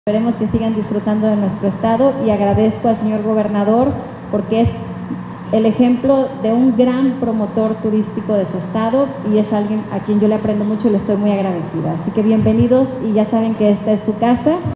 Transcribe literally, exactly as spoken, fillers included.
Esperemos que sigan disfrutando de nuestro estado y agradezco al señor gobernador porque es el ejemplo de un gran promotor turístico de su estado y es alguien a quien yo le aprendo mucho y le estoy muy agradecida. Así que bienvenidos y ya saben que esta es su casa.